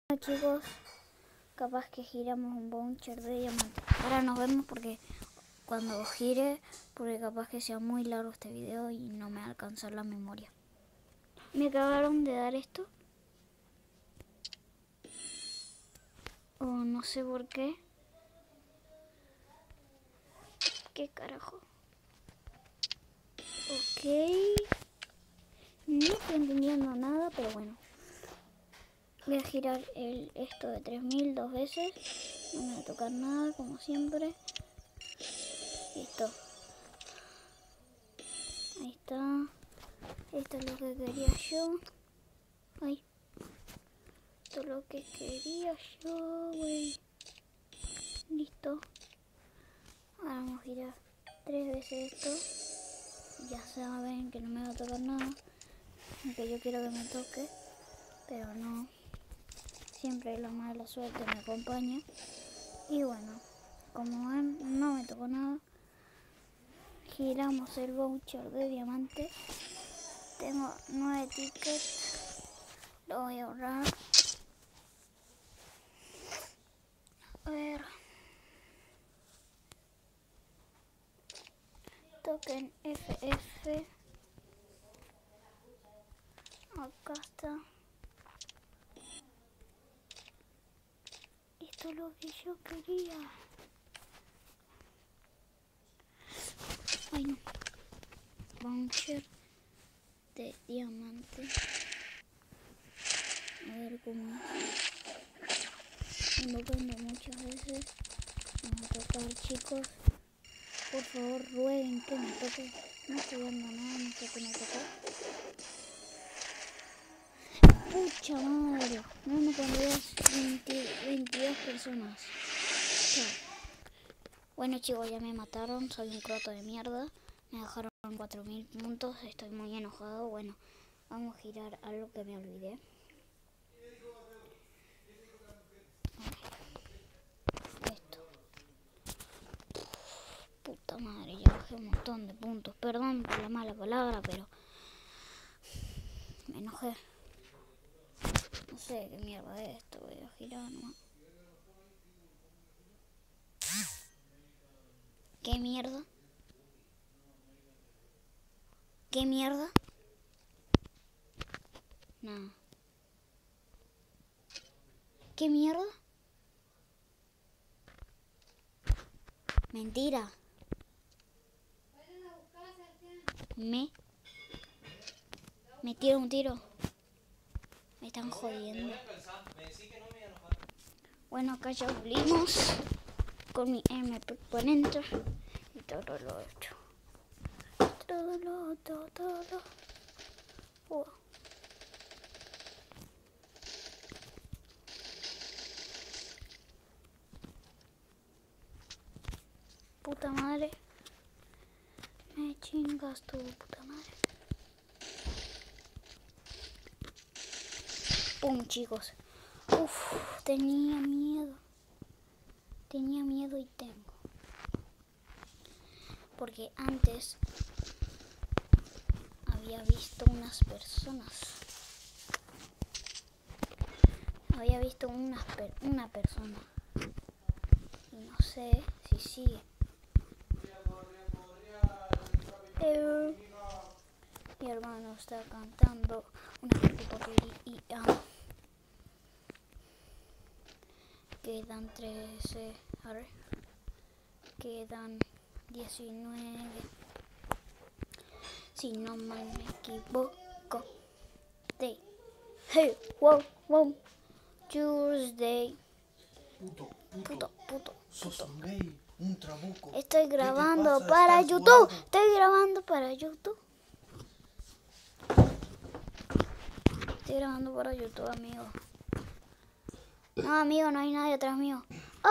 Chicos, capaz que giramos un voucher de diamante. Ahora nos vemos porque cuando gire, porque capaz que sea muy largo este video y no me va a alcanzar la memoria. Me acabaron de dar esto. No sé por qué. ¿Qué carajo? Ok. No estoy entendiendo nada, pero bueno. Voy a girar esto de 3000 2 veces. No me va a tocar nada, como siempre. Listo. Ahí está. Esto es lo que quería yo. Ay. Esto es lo que quería yo, güey. Listo. Ahora vamos a girar 3 veces esto. Ya saben que no me va a tocar nada. Aunque yo quiero que me toque. Pero no. Siempre la mala suerte me acompaña. Y bueno, como ven, no me tocó nada. Giramos el voucher de diamante. Tengo 9 tickets. Lo voy a ahorrar. A ver. Token FF. Acá está. Esto es lo que yo quería. Ay no. Voucher de diamante. A ver cómo es. Invocando muchas veces. Vamos a tocar, chicos. Por favor, rueguen que me toque. No estoy dando nada, no sé qué me tocó. Pucha madre. No cuando veas 22 personas. Chao. Bueno chicos, ya me mataron. Soy un croto de mierda. Me dejaron 4000 puntos. Estoy muy enojado. Bueno, vamos a girar algo que me olvidé. Esto. Puta madre, ya bajé un montón de puntos. Perdón por la mala palabra, pero me enojé. No sé qué mierda es esto. Voy a girar nomás. ¿Qué mierda? ¿Qué mierda? Nada. ¿Qué mierda? Mentira. Me tiro un tiro. Me están jodiendo. Bueno, acá ya volvimos con mi MP por Enter y todo lo hecho. Todo. Wow. Puta madre. Me chingas tu puta madre. Pum, chicos. Uf, tenía miedo. Tenía miedo y tengo. Porque antes había visto unas personas. Había visto una persona. Y no sé si sigue. Mi hermano está cantando una porquería y quedan 13. A ver. Quedan 19. Si no mal me equivoco. Day. Hey, wow. Tuesday. Puto. Sos un gay, un trabuco. Estoy grabando para YouTube. Estoy grabando para YouTube, amigo. No, amigo, no hay nadie atrás mío.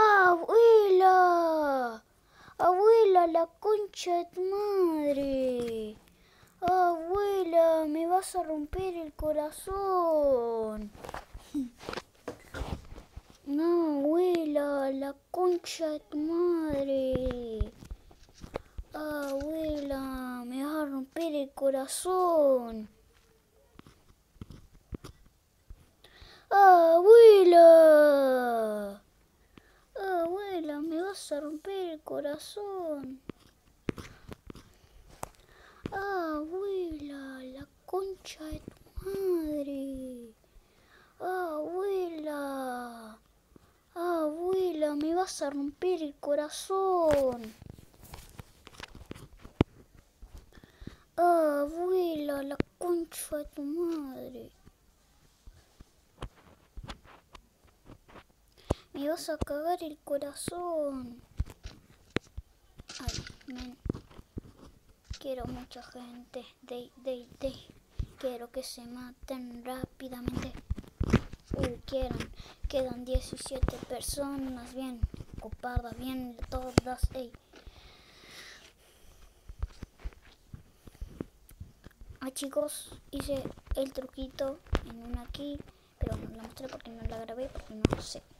¡Abuela! Abuela, la concha de tu madre. Abuela, me vas a romper el corazón. No, abuela, la concha de tu madre. Abuela, me vas a romper el corazón. Abuela. vas a romper el corazón. Abuela, la concha de tu madre. Abuela, abuela, me vas a romper el corazón. Abuela, la concha de tu madre. Me vas a cagar el corazón. Ay, men. Quiero mucha gente. Quiero que se maten rápidamente. Quedan 17 personas. Bien, copardas, bien, todas. Ey. Chicos, hice el truquito en una aquí, pero no la mostré porque no la grabé, porque no lo sé.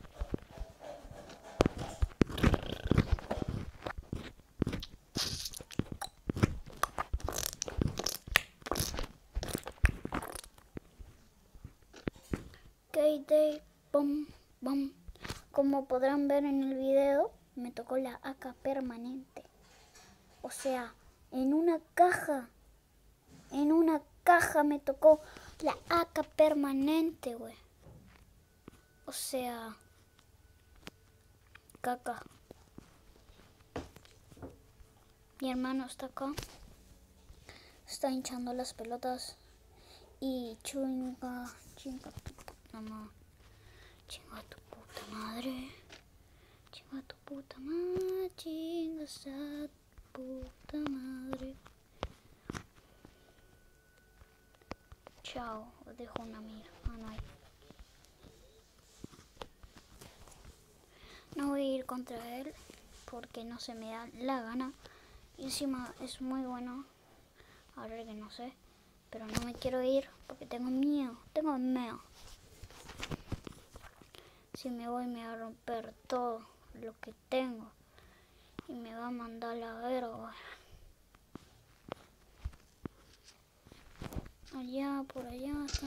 Bom, bom. Como podrán ver en el video, me tocó la AK permanente. O sea, en una caja me tocó la AK permanente, güey. O sea, caca. Mi hermano está acá. Está hinchando las pelotas. Y chinga tu puta madre. Chinga tu puta madre. Chinga tu puta madre. Chinga esa puta madre. Chao, os dejo una amiga. No hay. No voy a ir contra él porque no se me da la gana. Y encima es muy bueno. Ahora que no sé. Pero no me quiero ir porque tengo miedo. Si me voy me va a romper todo lo que tengo. Y me va a mandar a la verga. Allá, por allá está.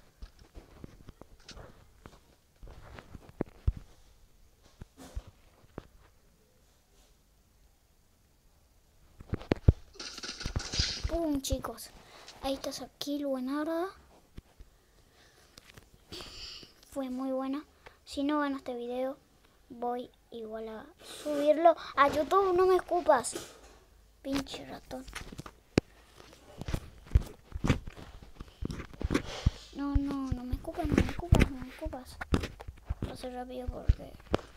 ¡Pum, chicos! Ahí estás aquí, buenarda. Fue muy buena. Si no gano este video, voy igual a subirlo a YouTube. No me escupas, pinche ratón. No me escupas. Lo hace rápido porque...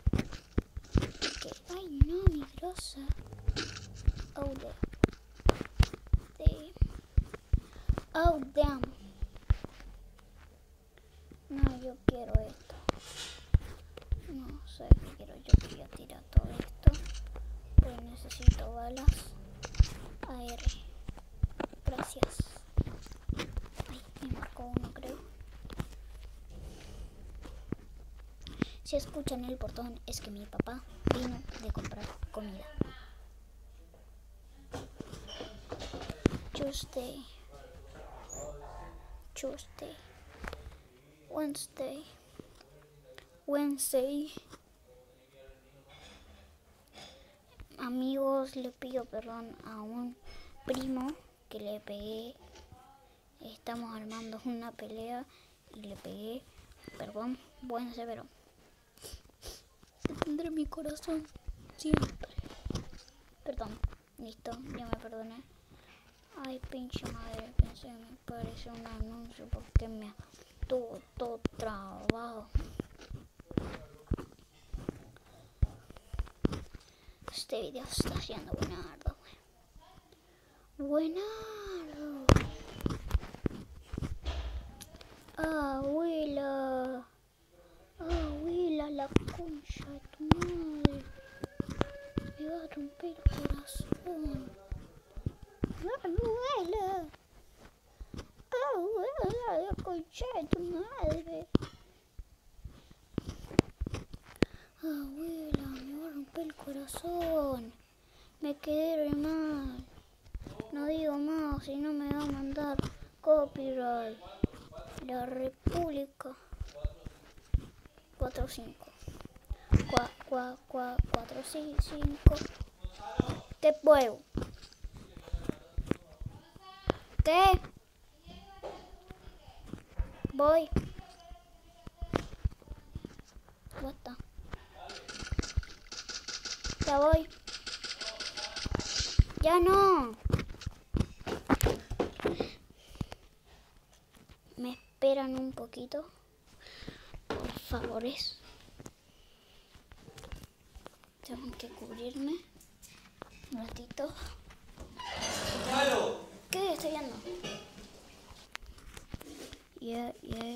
Ay, no, mi grosa. Oh, damn. No, yo quiero esto. No sé qué quiero. Yo quería tirar todo esto. Pero necesito balas. AR. Gracias. Ay, me marcó uno, creo. Si escuchan el portón, es que mi papá vino de comprar comida. Tuesday, Wednesday. Amigos, le pido perdón a un primo que le pegué. Estamos armando una pelea y le pegué. Perdón, Wednesday, pero te tendré mi corazón siempre. Perdón, listo, ya me perdoné. Ay, pinche madre, pensé que me pareció un anuncio porque me tuvo todo trabado. Este video está haciendo buenardo, güey. Buenardo. Abuela, la concha de tu madre. Me va a romper el corazón. Abuela, la concha de tu madre. Abuela, me va a romper el corazón. Me quedé re mal. No digo más, si no me va a mandar copyright. La República 45. 4, 5. Te puedo. ¿Qué? Voy. Basta. Ya voy. Ya no. Me esperan un poquito. Por favores. Tengo que cubrirme. Un ratito. ¿Qué estoy viendo? Yeah.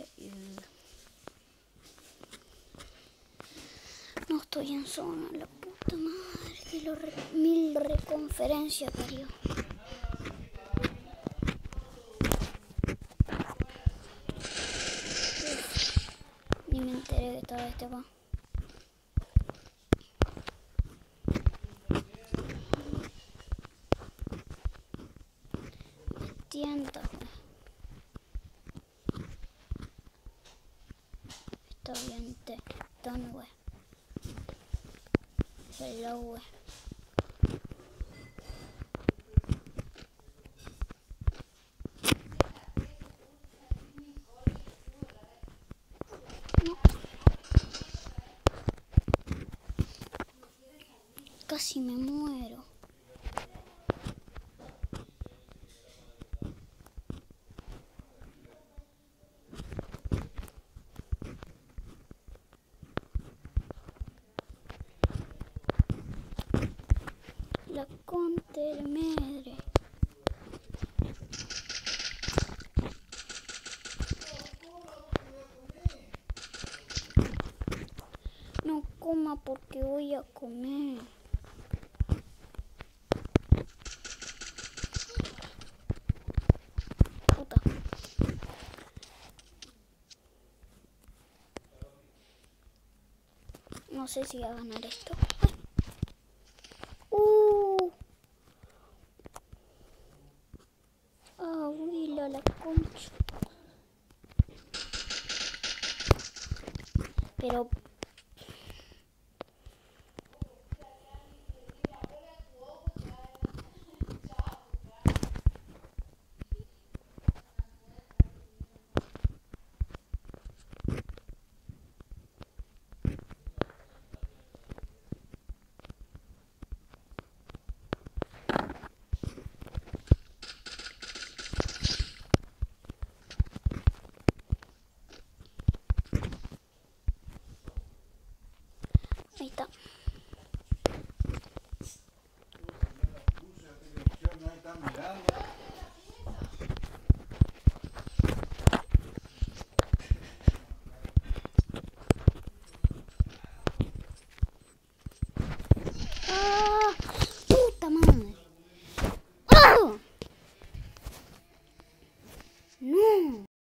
No estoy en zona, la puta madre, que mil reconferencias parió. Ni me enteré de todo este va. Tienta. Está bien, done, güey. Hello, güey. No. Casi me muero. La contermedre. No coma porque voy a comer. Puta. No sé si voy a ganar esto. Huila la concha. Pero ahí está.